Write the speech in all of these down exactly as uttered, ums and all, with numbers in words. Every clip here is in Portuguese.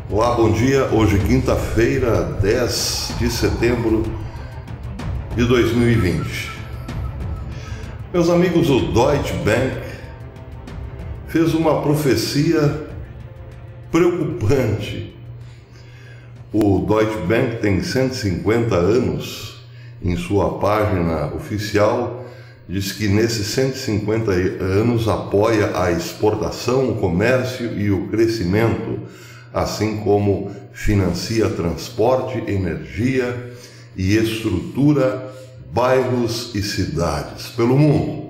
Olá, bom dia. Hoje, quinta-feira, dez de setembro de dois mil e vinte. Meus amigos, o Deutsche Bank fez uma profecia preocupante. O Deutsche Bank tem cento e cinquenta anos. Em sua página oficial, diz que nesses cento e cinquenta anos apoia a exportação, o comércio e o crescimento, assim como financia transporte, energia e estrutura bairros e cidades pelo mundo.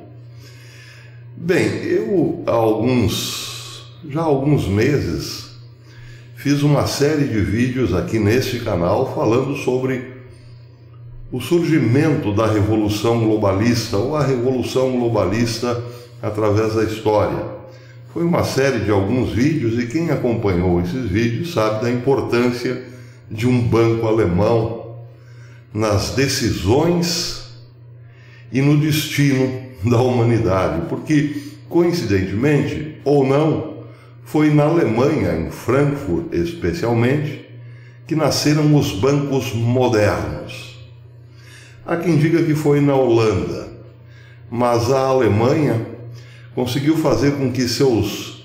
Bem, eu há alguns, já há alguns meses fiz uma série de vídeos aqui neste canal falando sobre o surgimento da revolução globalista ou a revolução globalista através da história. Foi uma série de alguns vídeos e quem acompanhou esses vídeos sabe da importância de um banco alemão nas decisões e no destino da humanidade, porque, coincidentemente ou não, foi na Alemanha, em Frankfurt especialmente, que nasceram os bancos modernos. Há quem diga que foi na Holanda, mas a Alemanha conseguiu fazer com que seus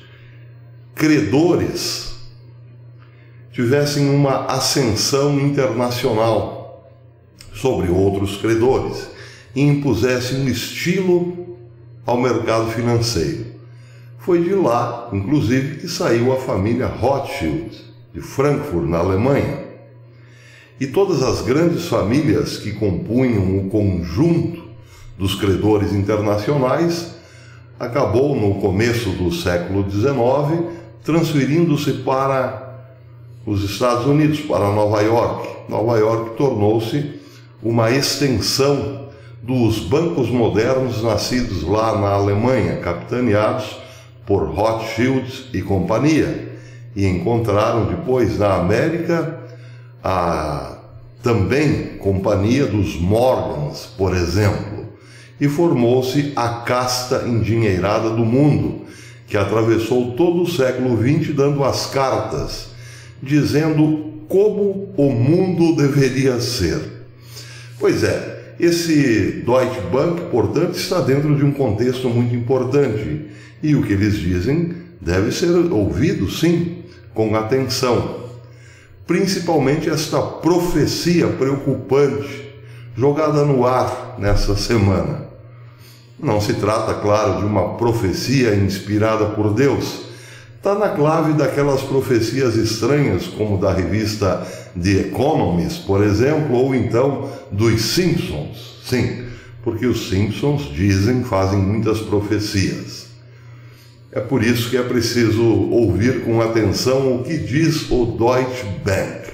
credores tivessem uma ascensão internacional sobre outros credores e impusessem um estilo ao mercado financeiro. Foi de lá, inclusive, que saiu a família Rothschild, de Frankfurt, na Alemanha. E todas as grandes famílias que compunham o conjunto dos credores internacionais acabou, no começo do século dezenove, transferindo-se para os Estados Unidos, para Nova York. Nova York tornou-se uma extensão dos bancos modernos nascidos lá na Alemanha, capitaneados por Rothschild e companhia, e encontraram depois na América a também companhia dos Morgans, por exemplo, e formou-se a casta endinheirada do mundo, que atravessou todo o século vinte dando as cartas, dizendo como o mundo deveria ser. Pois é, esse Deutsche Bank, portanto, está dentro de um contexto muito importante, e o que eles dizem deve ser ouvido, sim, com atenção. Principalmente esta profecia preocupante jogada no ar nessa semana. Não se trata, claro, de uma profecia inspirada por Deus. Está na clave daquelas profecias estranhas, como da revista The Economist, por exemplo, ou então dos Simpsons. Sim, porque os Simpsons dizem, fazem muitas profecias. É por isso que é preciso ouvir com atenção o que diz o Deutsche Bank.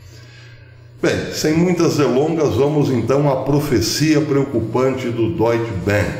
Bem, sem muitas delongas, vamos então à profecia preocupante do Deutsche Bank.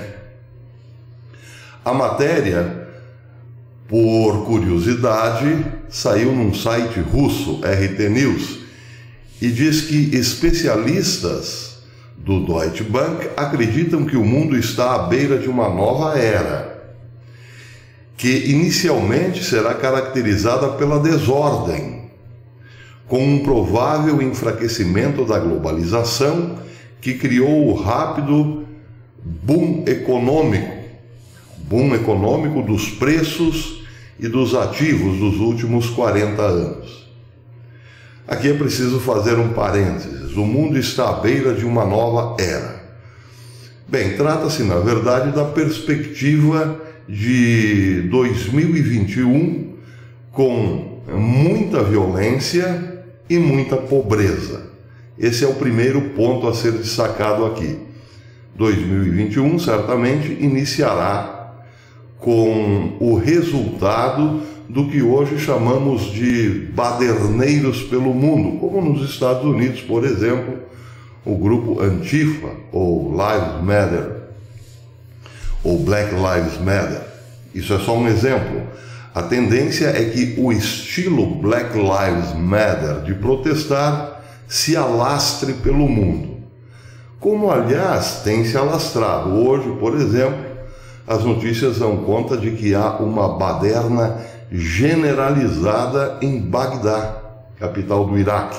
A matéria, por curiosidade, saiu num site russo, R T News, e diz que especialistas do Deutsche Bank acreditam que o mundo está à beira de uma nova era, que inicialmente será caracterizada pela desordem, com um provável enfraquecimento da globalização que criou o rápido boom econômico, boom econômico dos preços e dos ativos dos últimos quarenta anos. Aqui é preciso fazer um parênteses. O mundo está à beira de uma nova era. Bem, trata-se, na verdade, da perspectiva de dois mil e vinte e um, com muita violência e muita pobreza. Esse é o primeiro ponto a ser destacado aqui. dois mil e vinte e um certamente iniciará com o resultado do que hoje chamamos de baderneiros pelo mundo, como nos Estados Unidos, por exemplo, o grupo Antifa, ou Lives Matter, ou Black Lives Matter. Isso é só um exemplo. A tendência é que o estilo Black Lives Matter de protestar se alastre pelo mundo. Como, aliás, tem se alastrado. Hoje, por exemplo, as notícias dão conta de que há uma baderna generalizada em Bagdá. capital do Iraque.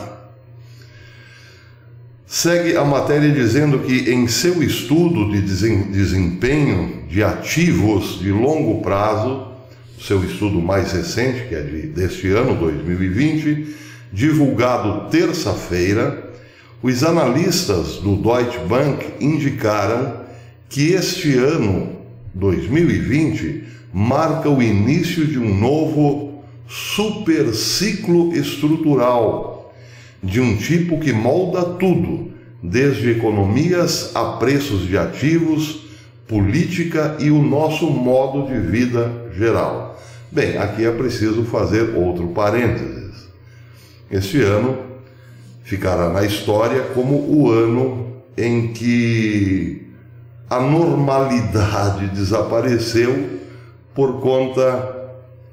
Segue a matéria dizendo que em seu estudo de desempenho de ativos de longo prazo, seu estudo mais recente, que é de, deste ano, dois mil e vinte, divulgado terça-feira, os analistas do Deutsche Bank indicaram que este ano, dois mil e vinte, marca o início de um novo superciclo estrutural, de um tipo que molda tudo, desde economias a preços de ativos, política e o nosso modo de vida geral. Bem, aqui é preciso fazer outro parênteses. Este ano ficará na história como o ano em que a normalidade desapareceu por conta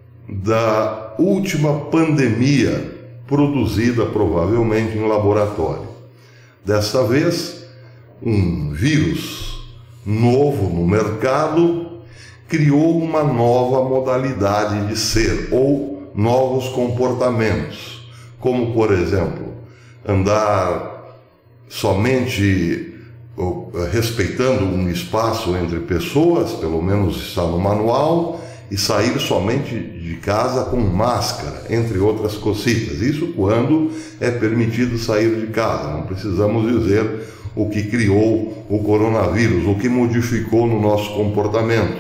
da última pandemia produzida provavelmente em laboratório. Desta vez, um vírus novo no mercado criou uma nova modalidade de ser ou novos comportamentos, como, por exemplo, andar somente respeitando um espaço entre pessoas, pelo menos está no manual, e sair somente de casa com máscara, entre outras cositas. Isso quando é permitido sair de casa. Não precisamos dizer o que criou o coronavírus, o que modificou no nosso comportamento.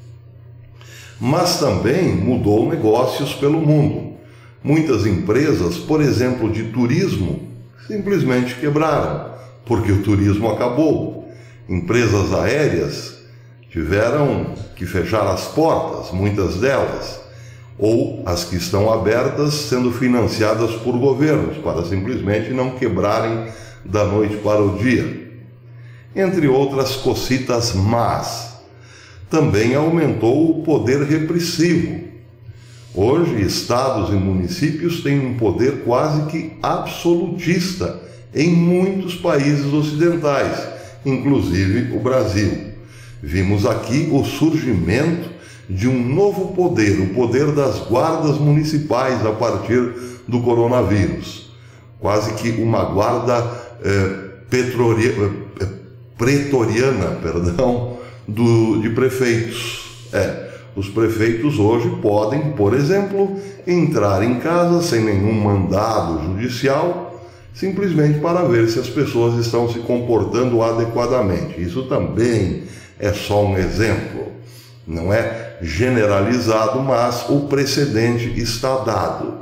Mas também mudou negócios pelo mundo. Muitas empresas, por exemplo, de turismo, simplesmente quebraram, porque o turismo acabou. Empresas aéreas tiveram que fechar as portas, muitas delas, ou as que estão abertas sendo financiadas por governos, para simplesmente não quebrarem da noite para o dia. Entre outras cositas más. Também aumentou o poder repressivo. Hoje, estados e municípios têm um poder quase que absolutista em muitos países ocidentais, inclusive o Brasil. Vimos aqui o surgimento de um novo poder, o poder das guardas municipais a partir do coronavírus. Quase que uma guarda eh, petroria, eh, pretoriana, perdão, do, de prefeitos. É, os prefeitos hoje podem, por exemplo, entrar em casa sem nenhum mandado judicial, simplesmente para ver se as pessoas estão se comportando adequadamente. Isso também é só um exemplo. Não é generalizado, mas o precedente está dado.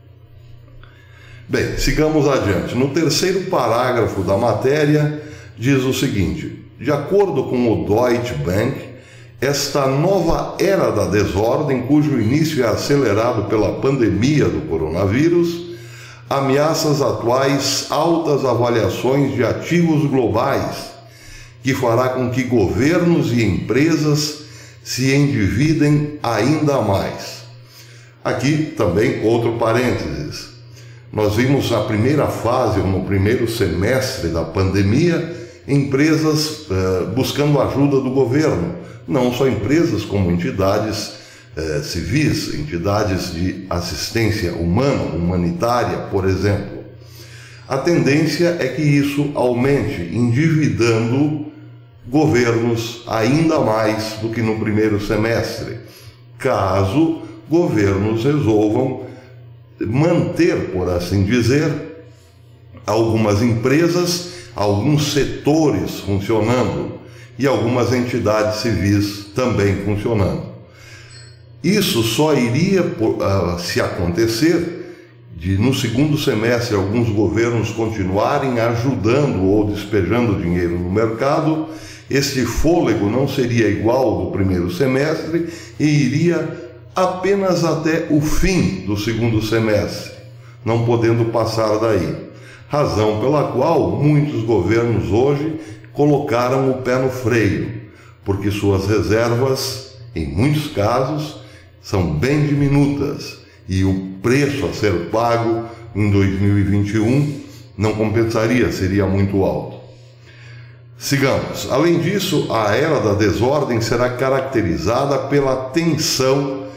Bem, sigamos adiante. No terceiro parágrafo da matéria, diz o seguinte: de acordo com o Deutsche Bank, esta nova era da desordem, cujo início é acelerado pela pandemia do coronavírus, ameaça as atuais altas avaliações de ativos globais, que fará com que governos e empresas se endividem ainda mais. Aqui também outro parênteses. Nós vimos na primeira fase, no primeiro semestre da pandemia, empresas eh, buscando ajuda do governo. Não só empresas, como entidades eh, civis, entidades de assistência humana, humanitária, por exemplo. A tendência é que isso aumente, endividando governos ainda mais do que no primeiro semestre, caso governos resolvam manter, por assim dizer, algumas empresas, alguns setores funcionando e algumas entidades civis também funcionando. Isso só iria uh, se acontecer de, no segundo semestre, alguns governos continuarem ajudando ou despejando dinheiro no mercado. Este fôlego não seria igual ao do primeiro semestre e iria apenas até o fim do segundo semestre, não podendo passar daí. Razão pela qual muitos governos hoje colocaram o pé no freio, porque suas reservas, em muitos casos, são bem diminutas e o preço a ser pago em dois mil e vinte e um não compensaria, seria muito alto. Sigamos. Além disso, a era da desordem será caracterizada pela tensão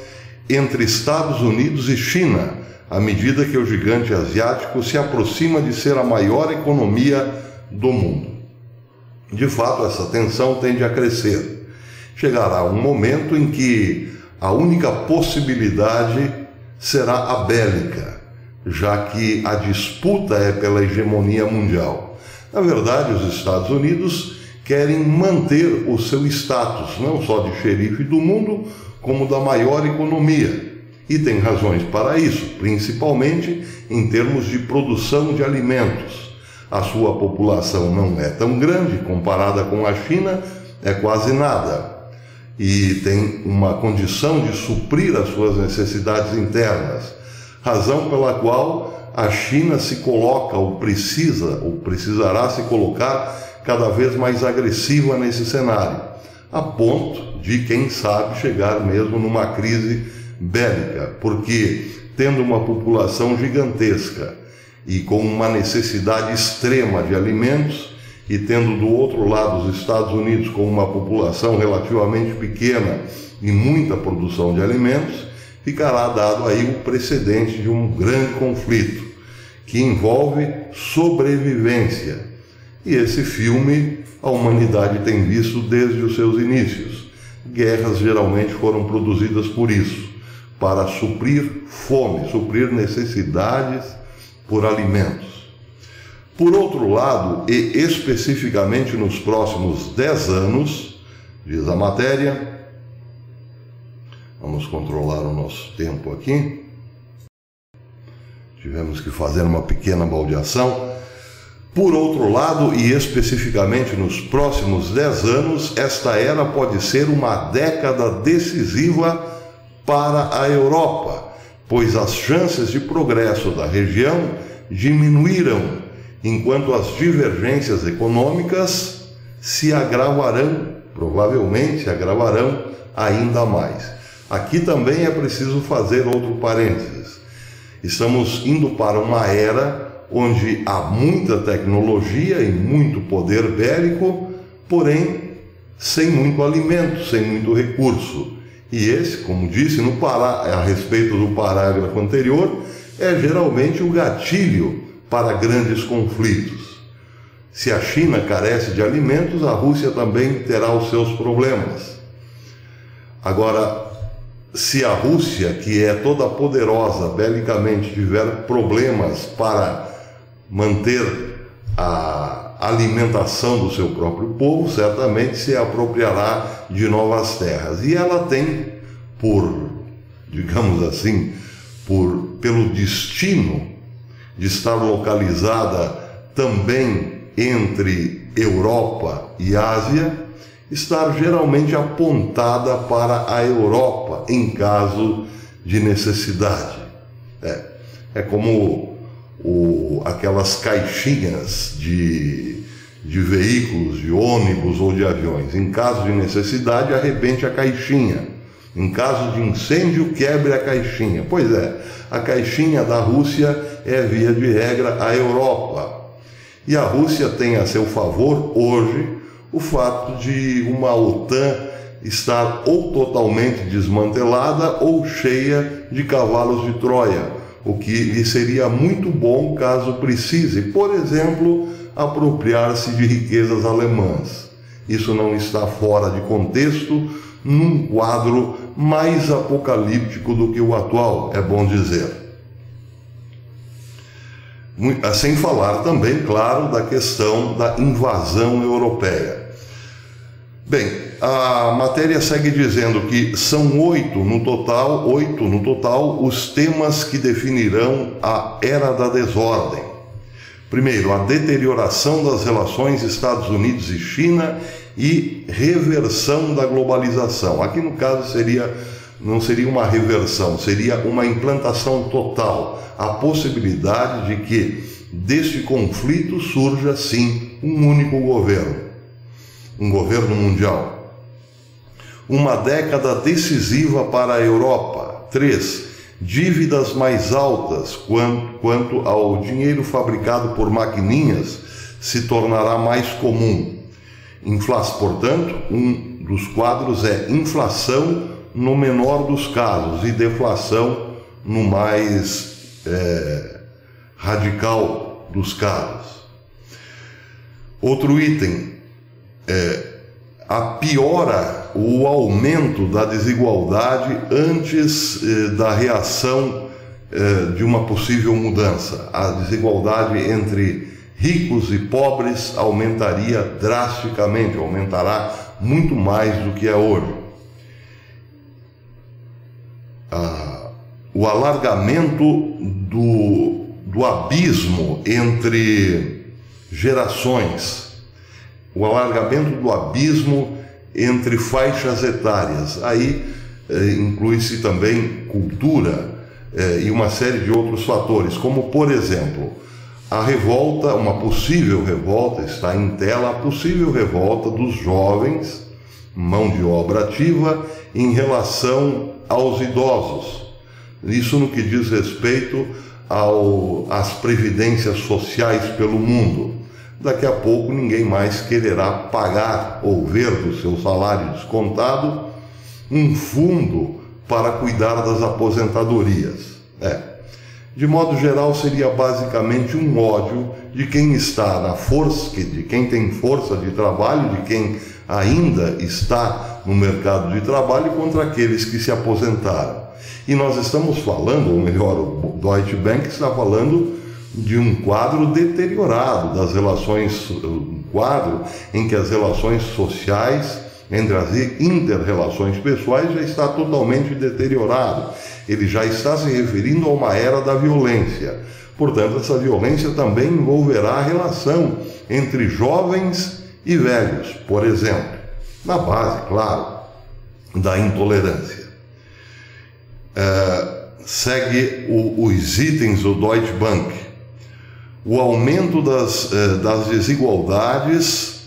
entre Estados Unidos e China, à medida que o gigante asiático se aproxima de ser a maior economia do mundo. De fato, essa tensão tende a crescer. Chegará um momento em que a única possibilidade será a bélica, já que a disputa é pela hegemonia mundial. Na verdade, os Estados Unidos querem manter o seu status, não só de xerife do mundo, como da maior economia. E tem razões para isso, principalmente em termos de produção de alimentos. A sua população não é tão grande, comparada com a China, é quase nada. E tem uma condição de suprir as suas necessidades internas, razão pela qual a China se coloca, ou precisa, ou precisará se colocar cada vez mais agressiva nesse cenário, a ponto de, quem sabe, chegar mesmo numa crise bélica, porque tendo uma população gigantesca e com uma necessidade extrema de alimentos, e tendo do outro lado os Estados Unidos com uma população relativamente pequena e muita produção de alimentos, ficará dado aí o precedente de um grande conflito que envolve sobrevivência. E esse filme a humanidade tem visto desde os seus inícios. Guerras geralmente foram produzidas por isso, para suprir fome, suprir necessidades por alimentos. Por outro lado, e especificamente nos próximos dez anos, diz a matéria, vamos controlar o nosso tempo aqui, tivemos que fazer uma pequena baldeação. Por outro lado, e especificamente nos próximos dez anos, esta era pode ser uma década decisiva para a Europa, pois as chances de progresso da região diminuíram, enquanto as divergências econômicas se agravarão, provavelmente se agravarão ainda mais. Aqui também é preciso fazer outro parênteses. Estamos indo para uma era onde há muita tecnologia e muito poder bélico, porém sem muito alimento, sem muito recurso. E esse, como disse no pará, a respeito do parágrafo anterior, é geralmente o gatilho para grandes conflitos. Se a China carece de alimentos, a Rússia também terá os seus problemas. Agora, se a Rússia, que é toda poderosa belicamente, tiver problemas para manter a alimentação do seu próprio povo, certamente se apropriará de novas terras. E ela tem, por, digamos assim, por, pelo destino de estar localizada também entre Europa e Ásia, estar geralmente apontada para a Europa em caso de necessidade. É, é como o, aquelas caixinhas de, de veículos, de ônibus ou de aviões. Em caso de necessidade, arrebente a caixinha. Em caso de incêndio, quebre a caixinha. Pois é, a caixinha da Rússia é, via de regra, a Europa. E a Rússia tem a seu favor, hoje, o fato de uma OTAN estar ou totalmente desmantelada ou cheia de cavalos de Troia, o que lhe seria muito bom caso precise, por exemplo, apropriar-se de riquezas alemãs. Isso não está fora de contexto, num quadro mais apocalíptico do que o atual, é bom dizer. Sem falar também, claro, da questão da invasão europeia. Bem, a matéria segue dizendo que são oito no total, oito no total, os temas que definirão a era da desordem. Primeiro, a deterioração das relações Estados Unidos e China e reversão da globalização. Aqui no caso seria, não seria uma reversão, seria uma implantação total. A possibilidade de que deste conflito surja, sim, um único governo, um governo mundial. Uma década decisiva para a Europa. Três, dívidas mais altas quanto, quanto ao dinheiro fabricado por maquininhas se tornará mais comum. Infla, portanto, um dos quadros é inflação no menor dos casos e deflação no mais é, radical dos casos. Outro item, é, a piora, o aumento da desigualdade antes eh, da reação eh, de uma possível mudança. A desigualdade entre ricos e pobres aumentaria drasticamente, aumentará muito mais do que é hoje. Ah, o alargamento do, do abismo entre gerações, o alargamento do abismo entre faixas etárias. Aí eh, inclui-se também cultura eh, e uma série de outros fatores, como, por exemplo, a revolta, uma possível revolta, está em tela, a possível revolta dos jovens, mão de obra ativa, em relação aos idosos. Isso no que diz respeito ao, às previdências sociais pelo mundo. Daqui a pouco ninguém mais quererá pagar ou ver do seu salário descontado um fundo para cuidar das aposentadorias. É. De modo geral, seria basicamente um ódio de quem está na força, de quem tem força de trabalho, de quem ainda está no mercado de trabalho, contra aqueles que se aposentaram. E nós estamos falando, ou melhor, o Deutsche Bank está falando de um quadro deteriorado das relações, um quadro em que as relações sociais, entre as inter-relações pessoais, já está totalmente deteriorado. Ele já está se referindo a uma era da violência. Portanto, essa violência também envolverá a relação entre jovens e velhos, por exemplo, na base, claro, da intolerância. Uh, segue o, os itens do Deutsche Bank. O aumento das, eh, das desigualdades,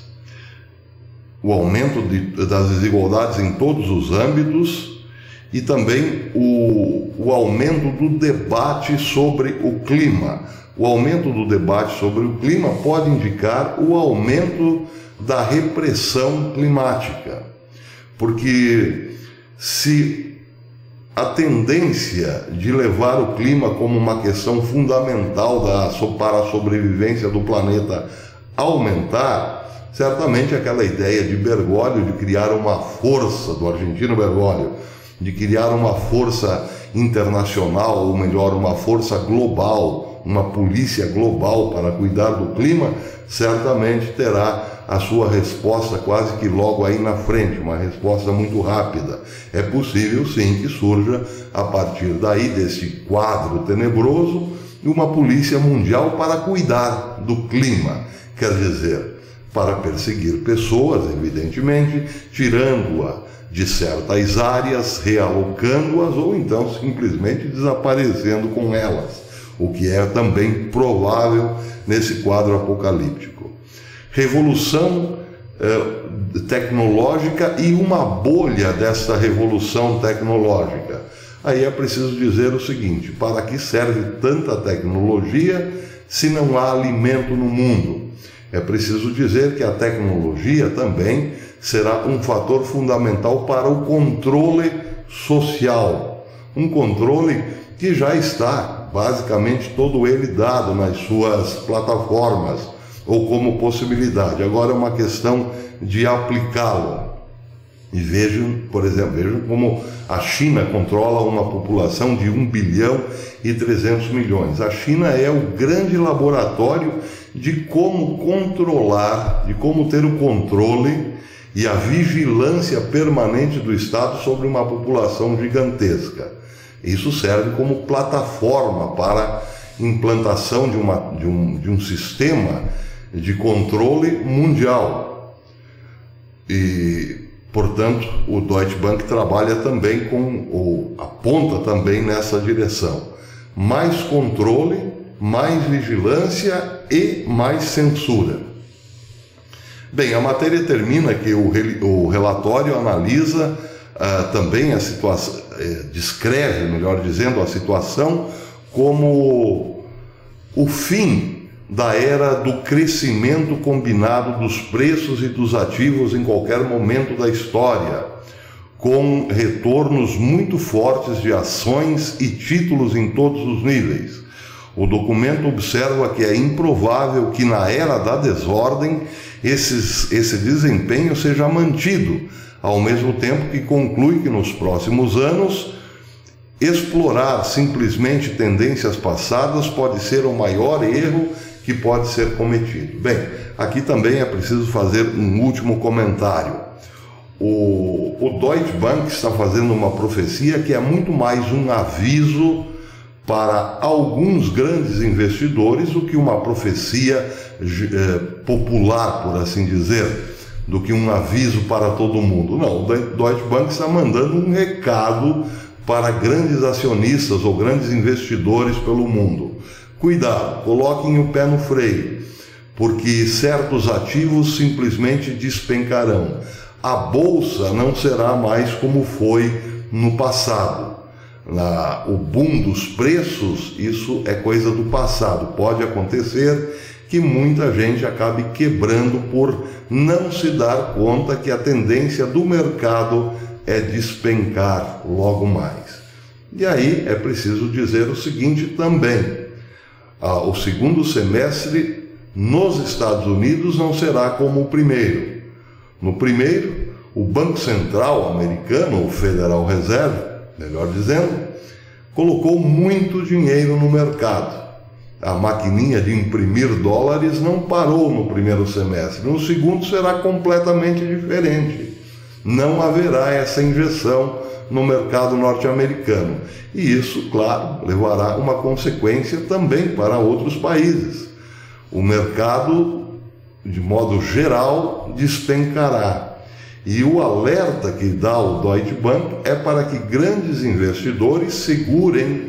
o aumento de, das desigualdades em todos os âmbitos e também o, o aumento do debate sobre o clima. O aumento do debate sobre o clima pode indicar o aumento da repressão climática, porque se a tendência de levar o clima como uma questão fundamental da, para a sobrevivência do planeta aumentar, certamente aquela ideia de Bergoglio de criar uma força, do argentino Bergoglio, de criar uma força internacional, ou melhor, uma força global, uma polícia global para cuidar do clima, certamente terá a sua resposta quase que logo aí na frente, uma resposta muito rápida. É possível sim que surja, a partir daí, desse quadro tenebroso, uma polícia mundial para cuidar do clima, quer dizer, para perseguir pessoas, evidentemente, tirando-a de certas áreas, realocando-as ou então simplesmente desaparecendo com elas, o que é também provável nesse quadro apocalíptico. Revolução eh, tecnológica e uma bolha desta revolução tecnológica. Aí é preciso dizer o seguinte: para que serve tanta tecnologia se não há alimento no mundo? É preciso dizer que a tecnologia também será um fator fundamental para o controle social. Um controle que já está basicamente todo ele dado nas suas plataformas, ou como possibilidade. Agora é uma questão de aplicá-lo. E vejam, por exemplo, vejam como a China controla uma população de um bilhão e trezentos milhões. A China é o grande laboratório de como controlar, de como ter o controle e a vigilância permanente do Estado sobre uma população gigantesca. Isso serve como plataforma para implantação de, uma, de, um, de um sistema de controle mundial. E, portanto, o Deutsche Bank trabalha também com, ou aponta também nessa direção. Mais controle, mais vigilância e mais censura. Bem, a matéria termina que o, o relatório analisa uh, também a situação, eh, descreve, melhor dizendo, a situação como o fim da era do crescimento combinado dos preços e dos ativos em qualquer momento da história, com retornos muito fortes de ações e títulos em todos os níveis. O documento observa que é improvável que na era da desordem esses, esse desempenho seja mantido, ao mesmo tempo que conclui que nos próximos anos explorar simplesmente tendências passadas pode ser o maior erro que pode ser cometido. Bem, aqui também é preciso fazer um último comentário. O, o Deutsche Bank está fazendo uma profecia que é muito mais um aviso para alguns grandes investidores do que uma profecia eh, popular, por assim dizer, do que um aviso para todo mundo. Não, o Deutsche Bank está mandando um recado para grandes acionistas ou grandes investidores pelo mundo. Cuidado, coloquem o pé no freio, porque certos ativos simplesmente despencarão. A bolsa não será mais como foi no passado. Na, o boom dos preços, isso é coisa do passado. Pode acontecer que muita gente acabe quebrando por não se dar conta que a tendência do mercado é despencar logo mais. E aí é preciso dizer o seguinte também: ah, o segundo semestre nos Estados Unidos não será como o primeiro. No primeiro, o Banco Central americano, o Federal Reserve, melhor dizendo, colocou muito dinheiro no mercado. A maquininha de imprimir dólares não parou no primeiro semestre. No segundo será completamente diferente. Não haverá essa injeção no mercado norte-americano. E isso, claro, levará uma consequência também para outros países. O mercado, de modo geral, despencará. E o alerta que dá o Deutsche Bank é para que grandes investidores segurem,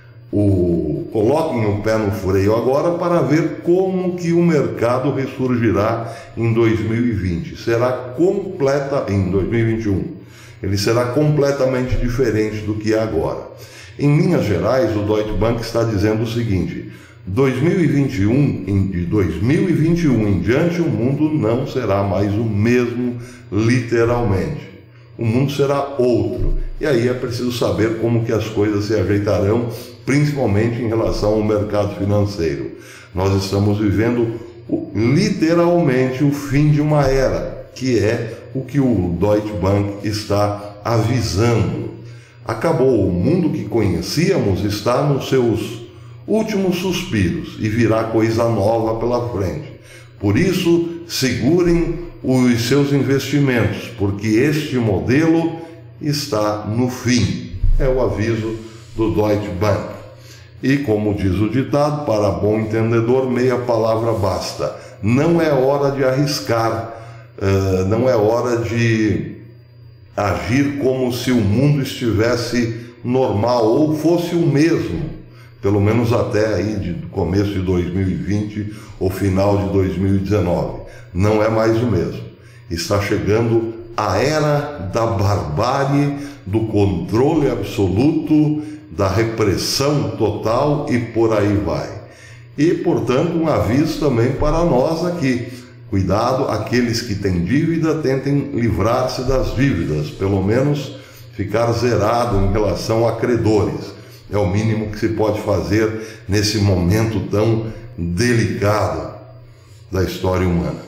o, coloquem o pé no freio agora para ver como que o mercado ressurgirá em dois mil e vinte. Será completa em dois mil e vinte e um. Ele será completamente diferente do que é agora. Em linhas gerais, o Deutsche Bank está dizendo o seguinte: dois mil e vinte e um, de dois mil e vinte e um em diante, o mundo não será mais o mesmo, literalmente. O mundo será outro. E aí é preciso saber como que as coisas se ajeitarão, principalmente em relação ao mercado financeiro. Nós estamos vivendo literalmente o fim de uma era, que é o que o Deutsche Bank está avisando. Acabou, o mundo que conhecíamos está nos seus últimos suspiros e virá coisa nova pela frente. Por isso, segurem os seus investimentos, porque este modelo está no fim. É o aviso do Deutsche Bank. E como diz o ditado, para bom entendedor, meia palavra basta. Não é hora de arriscar, uh, não é hora de agir como se o mundo estivesse normal ou fosse o mesmo, pelo menos até aí de começo de dois mil e vinte ou final de dois mil e dezenove. Não é mais o mesmo. Está chegando a era da barbárie, do controle absoluto, da repressão total e por aí vai. E, portanto, um aviso também para nós aqui. Cuidado, aqueles que têm dívida, tentem livrar-se das dívidas, pelo menos ficar zerado em relação a credores. É o mínimo que se pode fazer nesse momento tão delicado da história humana.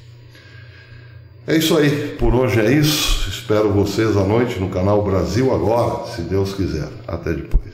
É isso aí, por hoje é isso. Espero vocês à noite no canal Brasil Agora, se Deus quiser. Até depois.